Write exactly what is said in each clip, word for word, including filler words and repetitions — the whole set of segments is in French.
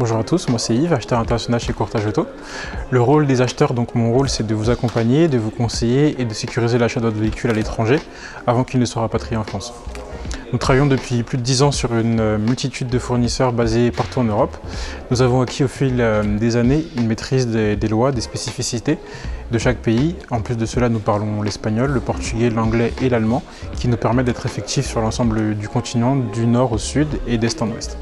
Bonjour à tous, moi c'est Yves, acheteur international chez Courtage Auto. Le rôle des acheteurs, donc mon rôle, c'est de vous accompagner, de vous conseiller et de sécuriser l'achat de votre véhicule à l'étranger avant qu'il ne soit rapatrié en France. Nous travaillons depuis plus de dix ans sur une multitude de fournisseurs basés partout en Europe. Nous avons acquis au fil des années une maîtrise des, des lois, des spécificités de chaque pays. En plus de cela, nous parlons l'espagnol, le portugais, l'anglais et l'allemand, qui nous permettent d'être effectifs sur l'ensemble du continent, du nord au sud et d'est en ouest.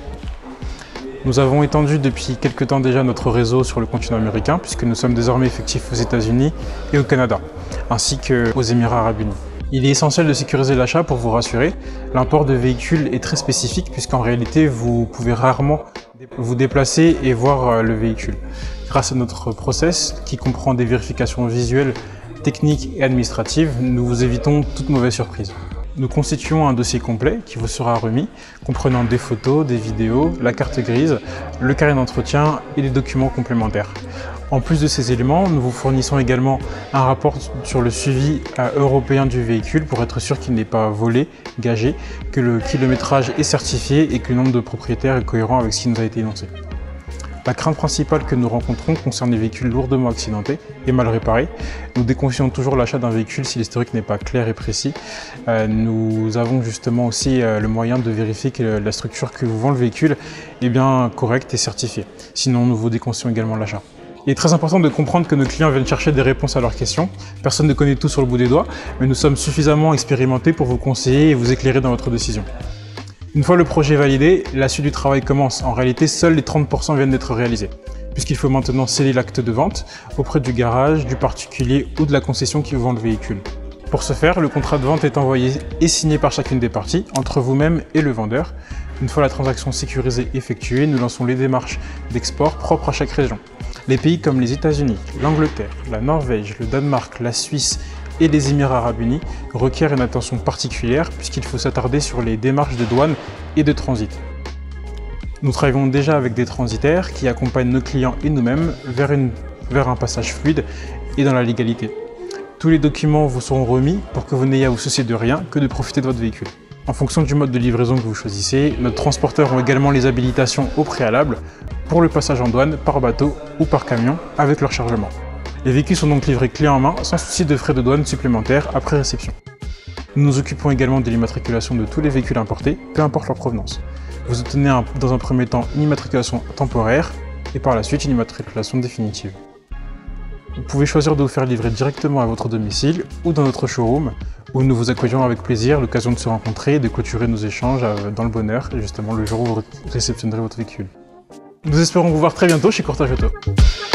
Nous avons étendu depuis quelques temps déjà notre réseau sur le continent américain, puisque nous sommes désormais effectifs aux États-Unis et au Canada, ainsi qu'aux Émirats arabes unis. Il est essentiel de sécuriser l'achat pour vous rassurer. L'import de véhicules est très spécifique, puisqu'en réalité, vous pouvez rarement vous déplacer et voir le véhicule. Grâce à notre process, qui comprend des vérifications visuelles, techniques et administratives, nous vous évitons toute mauvaise surprise. Nous constituons un dossier complet qui vous sera remis, comprenant des photos, des vidéos, la carte grise, le carnet d'entretien et des documents complémentaires. En plus de ces éléments, nous vous fournissons également un rapport sur le suivi européen du véhicule pour être sûr qu'il n'est pas volé, gagé, que le kilométrage est certifié et que le nombre de propriétaires est cohérent avec ce qui nous a été énoncé. La crainte principale que nous rencontrons concerne les véhicules lourdement accidentés et mal réparés. Nous déconseillons toujours l'achat d'un véhicule si l'historique n'est pas clair et précis. Euh, nous avons justement aussi euh, le moyen de vérifier que la structure que vous vend le véhicule est bien correcte et certifiée. Sinon, nous vous déconseillons également l'achat. Il est très important de comprendre que nos clients viennent chercher des réponses à leurs questions. Personne ne connaît tout sur le bout des doigts, mais nous sommes suffisamment expérimentés pour vous conseiller et vous éclairer dans votre décision. Une fois le projet validé, la suite du travail commence. En réalité, seuls les trente pour cent viennent d'être réalisés, puisqu'il faut maintenant sceller l'acte de vente auprès du garage, du particulier ou de la concession qui vous vend le véhicule. Pour ce faire, le contrat de vente est envoyé et signé par chacune des parties, entre vous-même et le vendeur. Une fois la transaction sécurisée effectuée, nous lançons les démarches d'export propres à chaque région. Les pays comme les États-Unis, l'Angleterre, la Norvège, le Danemark, la Suisse et les Émirats arabes unis requièrent une attention particulière puisqu'il faut s'attarder sur les démarches de douane et de transit. Nous travaillons déjà avec des transitaires qui accompagnent nos clients et nous-mêmes vers, une, vers un passage fluide et dans la légalité. Tous les documents vous seront remis pour que vous n'ayez à vous soucier de rien que de profiter de votre véhicule. En fonction du mode de livraison que vous choisissez, nos transporteurs ont également les habilitations au préalable pour le passage en douane par bateau ou par camion avec leur chargement. Les véhicules sont donc livrés clé en main sans souci de frais de douane supplémentaires après réception. Nous nous occupons également de l'immatriculation de tous les véhicules importés, peu importe leur provenance. Vous obtenez un, dans un premier temps une immatriculation temporaire et par la suite une immatriculation définitive. Vous pouvez choisir de vous faire livrer directement à votre domicile ou dans notre showroom où nous vous accueillons avec plaisir l'occasion de se rencontrer et de clôturer nos échanges dans le bonheur, justement le jour où vous réceptionnerez votre véhicule. Nous espérons vous voir très bientôt chez Courtage Auto.